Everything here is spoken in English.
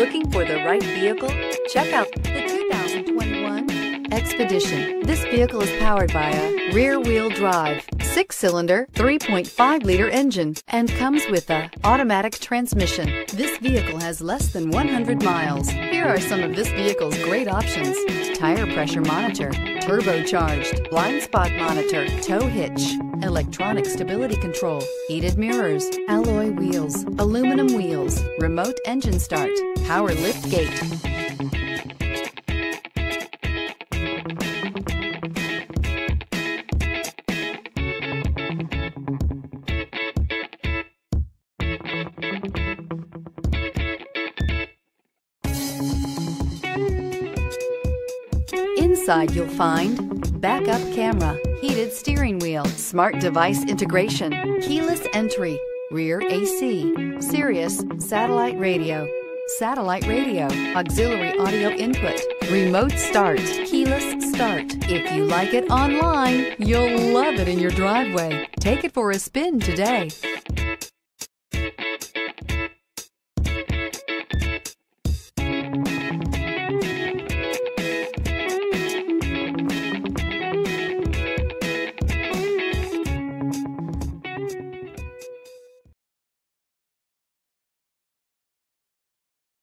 Looking for the right vehicle? Check out the 2021 Expedition. This vehicle is powered by a rear-wheel drive, 6-cylinder, 3.5-liter engine, and comes with a automatic transmission. This vehicle has less than 100 miles. Here are some of this vehicle's great options: tire pressure monitor, turbocharged, blind spot monitor, tow hitch, electronic stability control, heated mirrors, alloy wheels, aluminum wheels, remote engine start, power lift gate. Inside you'll find backup camera, heated steering wheel, smart device integration, keyless entry, rear AC, Sirius satellite radio, auxiliary audio input, remote start, keyless start. If you like it online, you'll love it in your driveway. Take it for a spin today.